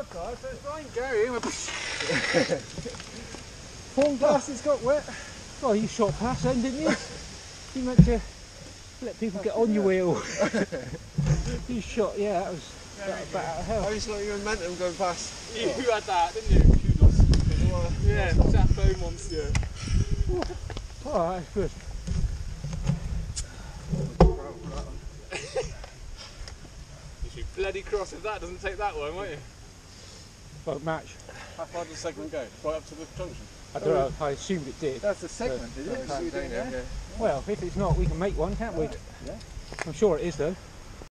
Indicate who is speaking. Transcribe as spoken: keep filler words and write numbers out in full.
Speaker 1: my car, so it's fine, Gary. Phone glasses got wet.
Speaker 2: Well, you shot past then, didn't you? You meant to let people get on your wheel. You shot, yeah, that was that about out of hell.
Speaker 3: I was like you were meant them going past.
Speaker 4: You oh. had that, didn't you? Kudos. Yeah, that phone once, yeah.
Speaker 2: Oh, that's good.
Speaker 4: You should bloody cross if that doesn't take that one, won't you?
Speaker 2: Won't match.
Speaker 4: How far does the segment go? Right up to the junction?
Speaker 2: I don't know, I assumed it did.
Speaker 1: That's the segment, is it?
Speaker 3: Yeah.
Speaker 2: Well, if it's not, we can make one, can't we?
Speaker 1: Yeah.
Speaker 2: I'm sure it is though.